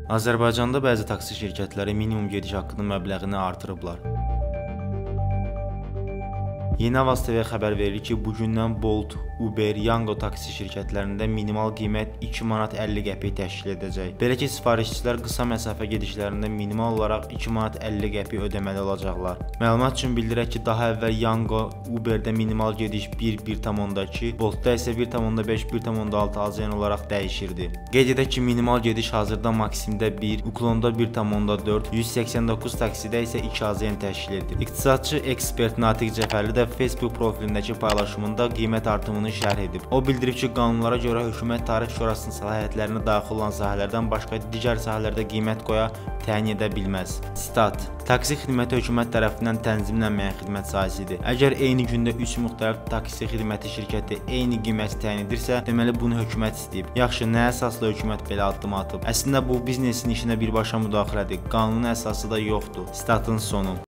Azərbaycanda bəzi taksi şirkətləri minimum gediş haqqının məbləğini artırıblar. Yeni Avaz TV xəbər verir ki, bugündən Bolt, Uber, Yango taksi şirkətlərində minimal qiymət 2 manat 50 qəpik təşkil edəcək. Belə ki, sifarişçilər qısa məsafə gedişlərində minimal olaraq 2 manat 50 qəpik ödəməli olacaqlar. Məlumat üçün bildirək ki, daha əvvəl Yango, Uberdə minimal gediş 1.2, Boltda isə 1.5, 1.6 AZN olaraq dəyişirdi. Qeyd edək ki, minimal gediş hazırda Maksimdə 1, Uklonda 1.4, 189 taksidə isə 2 AZN təşkil edir. İqtisadçı ekspert Natiq Cəfərli də Facebook profilindəki paylaşımında qiymət artımını şərh edib. O bildirib ki, qanunlara görə hökumət Tarif Şurasının səlahiyyətlərinə daxil olan sahələrdən başqa digər sahələrdə qiymət qoya təyin edə bilməz. Sitat: Taksi xidməti hökumət tərəfindən tənzimlənməyən xidmət sahəsidir. Əgər eyni gündə 3 müxtəlif taksi xidməti şirkəti eyni qiyməti təyin edirsə, deməli bunu hökumət istəyib. Yaxşı, nə əsasla hökumət belə addım atıb? Əslində bu biznesin işinə birbaşa müdaxilədir. Qanuni əsası da yoxdur. Statın sonu.